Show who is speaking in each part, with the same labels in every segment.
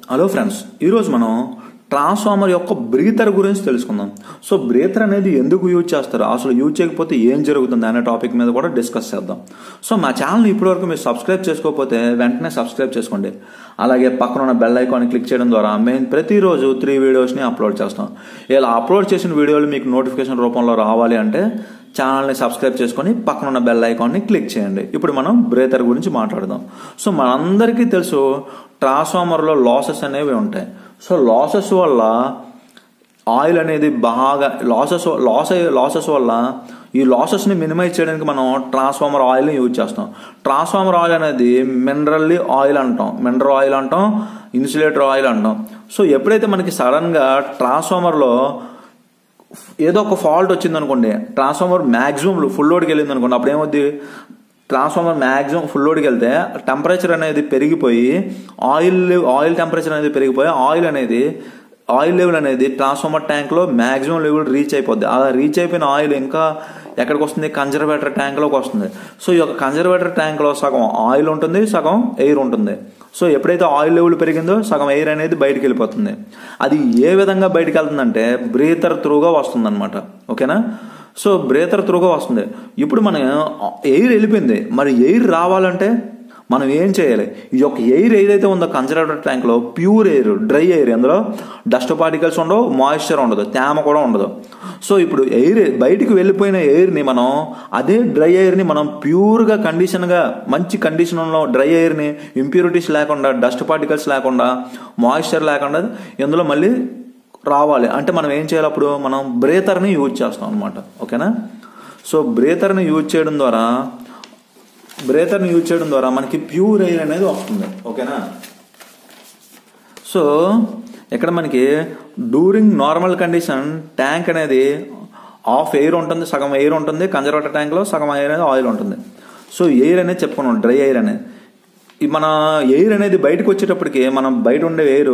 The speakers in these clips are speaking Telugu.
Speaker 1: హలో ఫ్రెండ్స్, ఈరోజు మనం ట్రాన్స్ఫార్మర్ యొక్క బ్రీతర్ గురించి తెలుసుకుందాం. సో బ్రీతర్ అనేది ఎందుకు యూజ్ చేస్తారు, అసలు యూజ్ చేయకపోతే ఏం జరుగుతుంది అనే టాపిక్ మీద కూడా డిస్కస్ చేద్దాం. సో మా ఛానల్ని ఇప్పటివరకు మీరు సబ్స్క్రైబ్ చేసుకోకపోతే వెంటనే సబ్స్క్రైబ్ చేసుకోండి. అలాగే పక్కన ఉన్న బెల్ ఐకాన్ క్లిక్ చేయడం ద్వారా మేము ప్రతిరోజు 3 వీడియోస్ని అప్లోడ్ చేస్తాం. ఇలా అప్లోడ్ చేసిన వీడియోలు మీకు నోటిఫికేషన్ రూపంలో రావాలి అంటే ఛానల్ని సబ్స్క్రైబ్ చేసుకొని పక్కన ఉన్న బెల్ ఐకాన్ని క్లిక్ చేయండి. ఇప్పుడు మనం బ్రీతర్ గురించి మాట్లాడదాం. సో మనందరికీ తెలుసు ట్రాన్స్ఫార్మర్లో లాసెస్ అనేవి ఉంటాయి. సో లాసెస్ వల్ల ఆయిల్ అనేది బాగా లాసెస్ వల్ల ఈ లాసెస్ని మినిమైజ్ చేయడానికి మనం ట్రాన్స్ఫార్మర్ ఆయిల్ని యూజ్ చేస్తాం. ట్రాన్స్ఫార్మర్ ఆయిల్ అనేది మినరల్ ఆయిల్ అంటాం, ఇన్సులేటర్ ఆయిల్ అంటాం. సో ఎప్పుడైతే మనకి సడన్గా ట్రాన్స్ఫార్మర్లో ఏదో ఒక ఫాల్ట్ వచ్చింది అనుకోండి, ట్రాన్స్ఫార్మర్ మ్యాక్సిమం ఫుల్ లోడ్కి వెళ్ళింది అనుకోండి, అప్పుడు ఏమవుద్ది, ట్రాన్స్ఫార్మర్ మ్యాక్సిమం ఫుల్ లోడ్కి వెళ్తే టెంపరేచర్ అనేది పెరిగిపోయి ఆయిల్ టెంపరేచర్ అనేది పెరిగిపోయి ఆయిల్ లెవెల్ అనేది ట్రాన్స్ఫార్మర్ ట్యాంక్లో మ్యాక్సిమం లెవెల్ రీచ్ అయిపోద్ది. అలా రీచ్ అయిపోయిన ఆయిల్ ఇంకా ఎక్కడికి వస్తుంది, కన్జర్వేటర్ ట్యాంక్లోకి వస్తుంది. సో ఈ యొక్క కన్జర్వేటర్ ట్యాంక్లో సగం ఆయిల్ ఉంటుంది, సగం ఎయిర్ ఉంటుంది. సో ఎప్పుడైతే ఆయిల్ లెవెల్ పెరిగిందో సగం ఎయిర్ అనేది బయటికి వెళ్ళిపోతుంది. అది ఏ విధంగా బయటికి వెళ్తుందంటే బ్రీతర్ త్రూగా వస్తుంది అనమాట. ఓకేనా? సో బ్రీతర్ త్రూగా వస్తుంది. ఇప్పుడు మన ఎయిర్ వెళ్ళిపోయింది, మరి ఎయిర్ రావాలంటే మనం ఏం చేయాలి? ఈ యొక్క ఎయిర్ ఏదైతే ఉందో కన్జర్వేటర్ ట్యాంక్లో ప్యూర్ ఎయిర్, డ్రై ఎయిర్, అందులో డస్ట్ పార్టికల్స్ ఉండవు, మాయిశ్చర్ ఉండదు, తేమ కూడా ఉండదు. సో ఇప్పుడు ఎయిర్ బయటికి వెళ్ళిపోయిన ఎయిర్ని మనం, అదే డ్రై ఎయిర్ని మనం ప్యూర్గా కండిషన్గా మంచి కండిషన్లో డ్రై ఎయిర్ని ఇంప్యూరిటీస్ లేకుండా, డస్ట్ పార్టికల్స్ లేకుండా, మాయిశ్చర్ లేకుండా ఇందులో మళ్ళీ రావాలి అంటే మనం ఏం చేయాలి? అప్పుడు మనం బ్రీతర్ని యూజ్ చేస్తాం అనమాట. ఓకేనా? సో బ్రీతర్ని యూజ్ చేయడం ద్వారా మనకి ప్యూర్ ఎయిర్ అనేది వస్తుంది. ఓకేనా? సో ఇక్కడ మనకి డ్యూరింగ్ నార్మల్ కండిషన్ ట్యాంక్ అనేది హాఫ్ ఎయిర్ ఉంటుంది, సగం ఎయిర్ ఉంటుంది, కన్జర్వేటర్ ట్యాంక్లో సగం ఎయిర్ అనేది ఆయిల్ ఉంటుంది. సో ఎయిర్ అనేది చెప్పుకున్నాం, డ్రై ఎయిర్ అనేది. మన ఎయిర్ అనేది బయటకు వచ్చేటప్పటికి మనం బయట ఉండే ఎయిర్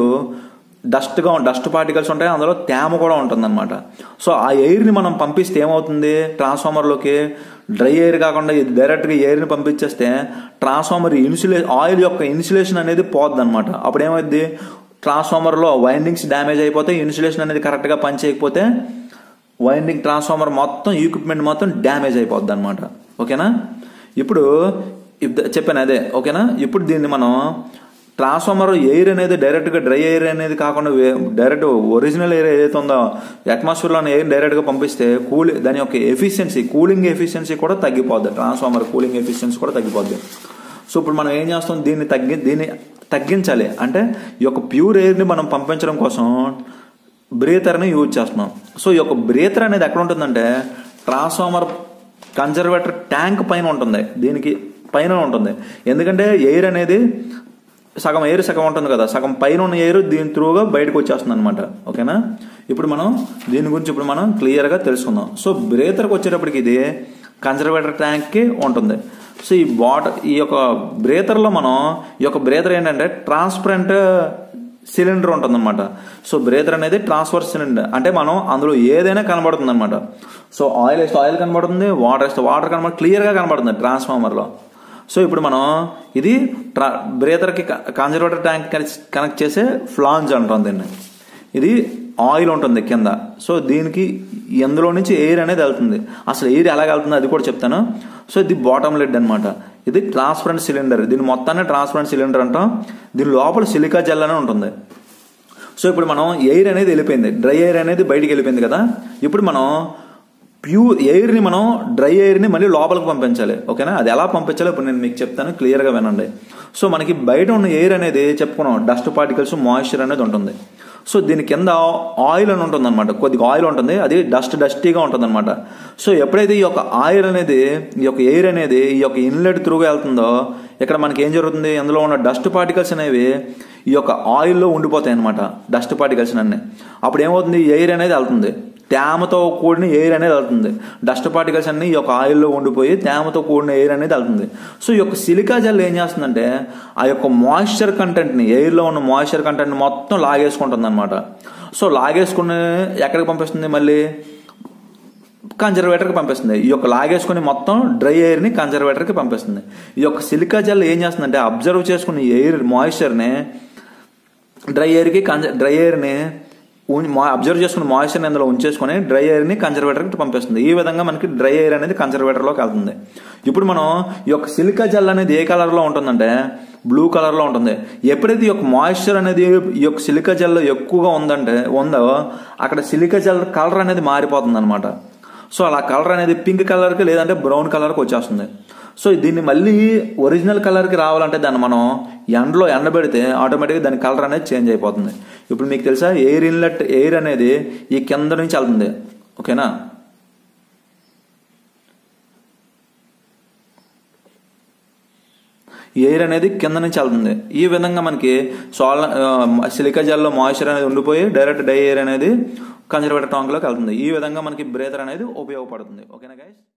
Speaker 1: డస్ట్ పార్టికల్స్ ఉంటాయి, అందులో తేమ కూడా ఉంటుంది అనమాట. సో ఆ ఎయిర్ని మనం పంపిస్తే ఏమవుతుంది, ట్రాన్స్ఫార్మర్లోకి డ్రై ఎయిర్ కాకుండా డైరెక్ట్గా ఎయిర్ని పంపించేస్తే ట్రాన్స్ఫార్మర్ ఆయిల్ యొక్క ఇన్సులేషన్ అనేది పోద్ది అనమాట. అప్పుడు ఏమైంది, ట్రాన్స్ఫార్మర్లో వైండింగ్స్ డ్యామేజ్ అయిపోతే, ఇన్సులేషన్ అనేది కరెక్ట్గా పనిచేయకపోతే ట్రాన్స్ఫార్మర్ మొత్తం ఎక్విప్మెంట్ మొత్తం డ్యామేజ్ అయిపోద్ది అనమాట. ఓకేనా? ఇప్పుడు చెప్పాను అదే. ఓకేనా? ఇప్పుడు దీన్ని మనం ట్రాన్స్ఫార్మర్ ఎయిర్ అనేది డైరెక్ట్గా డ్రై ఎయిర్ అనేది కాకుండా డైరెక్ట్ ఒరిజినల్ ఎయిర్ ఏదైతే ఉందో అట్మాస్ఫియర్లోని ఎయిర్ డైరెక్ట్గా పంపిస్తే దాని యొక్క కూలింగ్ ఎఫిషియన్సీ కూడా తగ్గిపోద్ది. ట్రాన్స్ఫార్మర్ కూలింగ్ ఎఫిషియన్సీ కూడా తగ్గిపోద్ది. సో ఇప్పుడు మనం ఏం చేస్తాం, దీన్ని తగ్గించాలి అంటే ఈ యొక్క ప్యూర్ ఎయిర్ని మనం పంపించడం కోసం బ్రీతర్ని యూజ్ చేస్తున్నాం. సో ఈ యొక్క బ్రీతర్ అనేది ఎక్కడ ఉంటుందంటే ట్రాన్స్ఫార్మర్ కన్జర్వేటర్ ట్యాంక్ పైన ఉంటుంది, దీనికి పైన ఉంటుంది. ఎందుకంటే ఎయిర్ అనేది సగం ఎయిర్ సగం ఉంటుంది కదా, సగం పైన ఉన్న ఎయిర్ దీని త్రూగా బయటకు వచ్చేస్తుంది అనమాట. ఓకేనా? ఇప్పుడు మనం దీని గురించి క్లియర్గా తెలుసుకుందాం. సో బ్రీతర్కి వచ్చేటప్పటికి ఇది కన్జర్వేటర్ ట్యాంక్కి ఉంటుంది. సో ఈ యొక్క బ్రీతర్లో ఈ యొక్క బ్రీతర్ ఏంటంటే ట్రాన్స్పరెంట్ సిలిండర్ ఉంటుంది అనమాట. సో బ్రీతర్ అనేది ట్రాన్స్ఫర్ సిలిండర్ అంటే మనం అందులో ఏదైనా కనబడుతుంది అనమాట. సో ఆయిల్ వేస్తే ఆయిల్ కనబడుతుంది, వాటర్ వేస్తే వాటర్ క్లియర్గా కనబడుతుంది ట్రాన్స్ఫార్మర్లో. సో ఇప్పుడు మనం ఇది బ్రీతర్కి కన్జర్వేటర్ ట్యాంక్ కనెక్ట్ చేసే ఫ్లాంజ్ అంటాం దీన్ని. ఇది ఆయిల్ ఉంటుంది కింద. సో దీనికి ఎందులో నుంచి ఎయిర్ అనేది వెళ్తుంది. అసలు ఎయిర్ ఎలా వెళ్తుంది అది కూడా చెప్తాను. సో ఇది బాటమ్ లిడ్ అనమాట. ఇది ట్రాన్స్పరెంట్ సిలిండర్, దీని మొత్తాన్ని ట్రాన్స్పరెంట్ సిలిండర్ అంటాం. దీని లోపల సిలికా జెల్ అనే ఉంటుంది. సో ఇప్పుడు మనం ఎయిర్ అనేది వెళ్ళిపోయింది, డ్రై ఎయిర్ అనేది బయటికి వెళ్ళిపోయింది కదా. ఇప్పుడు మనం ప్యూర్ ఎయిర్ని డ్రై ఎయిర్ని మళ్ళీ లోపలికి పంపించాలి. ఓకేనా? అది ఎలా పంపించాలో ఇప్పుడు నేను మీకు చెప్తాను, క్లియర్గా వినండి. సో మనకి బయట ఉన్న ఎయిర్ అనేది చెప్పుకున్నాం, డస్ట్ పార్టికల్స్, మాయిశ్చర్ అనేది ఉంటుంది. సో దీని కింద ఆయిల్ అని ఉంటుంది అనమాట, కొద్దిగా ఆయిల్ ఉంటుంది, అది డస్టీగా ఉంటుంది అనమాట. సో ఎప్పుడైతే ఈ యొక్క ఎయిర్ అనేది ఈ యొక్క ఇన్లెట్ త్రూగా వెళ్తుందో ఇక్కడ మనకి ఏం జరుగుతుంది, అందులో ఉన్న డస్ట్ పార్టికల్స్ అనేవి ఈ యొక్క ఆయిల్లో ఉండిపోతాయి అనమాట, డస్ట్ పార్టికల్స్ అన్నీ. అప్పుడు ఏమవుతుంది, ఎయిర్ అనేది వెళ్తుంది, తేమతో కూడిన ఎయిర్ అనేది వెళ్తుంది. డస్ట్ పార్టికల్స్ అన్ని ఈ యొక్క ఆయిల్లో ఉండిపోయి తేమతో కూడిన ఎయిర్ అనేది వెళ్తుంది. సో ఈ యొక్క సిలికా జెల్ ఏం చేస్తుందంటే ఆ యొక్క మాయిశ్చర్ కంటెంట్ని, ఎయిర్లో ఉన్న మాయిశ్చర్ కంటెంట్ని మొత్తం లాగేసుకుంటుంది అనమాట. సో లాగేసుకుని ఎక్కడికి పంపిస్తుంది, మళ్ళీ కన్జర్వేటర్కి పంపిస్తుంది. ఈ యొక్క లాగేసుకుని మొత్తం డ్రై ఎయిర్ని కన్జర్వేటర్కి పంపిస్తుంది. ఈ యొక్క సిలికా జెల్ ఏం చేస్తుందంటే అబ్జర్వ్ చేసుకుని ఎయిర్ మాయిశ్చర్ని డ్రై ఎయిర్ని అబ్జర్వ్ చేసుకుని మాయిశ్చర్ని అందులో ఉంచేసుకుని డ్రై ఎయిర్ని కన్జర్వేటర్కి పంపిస్తుంది. ఈ విధంగా మనకి డ్రై ఎయిర్ అనేది కన్జర్వేటర్లోకి వెళ్తుంది. ఇప్పుడు మనం ఈ యొక్క సిలికా జెల్ అనేది ఏ కలర్లో ఉంటుందంటే బ్లూ కలర్లో ఉంటుంది. ఎప్పుడైతే ఈ యొక్క మాయిశ్చర్ అనేది ఈ యొక్క సిలికా జెల్లో ఎక్కువగా ఉందో అక్కడ సిలికా జెల్ కలర్ అనేది మారిపోతుంది అనమాట. సో అలా కలర్ అనేది పింక్ కలర్కి లేదంటే బ్రౌన్ కలర్కి వచ్చేస్తుంది. సో దీన్ని మళ్ళీ ఒరిజినల్ కలర్కి రావాలంటే దాన్ని మనం ఎండలో ఎండబెడితే ఆటోమేటిక్గా దాని కలర్ అనేది చేంజ్ అయిపోతుంది. ఇప్పుడు మీకు తెలుసా ఎయిర్ అనేది ఈ కింద నుంచి వెళ్తుంది. ఓకేనా, ఎయిర్ అనేది కింద నుంచి వెళ్తుంది. ఈ విధంగా మనకి సిలికా జెల్లో మాయిశ్చర్ అనేది ఉండిపోయి డైరెక్ట్ డ్రై ఎయిర్ అనేది కన్జర్వేటర్ ట్యాంక్లోకి వెళ్తుంది. ఈ విధంగా మనకి బ్రేతర్ అనేది ఉపయోగపడుతుంది. ఓకేనా గైస్.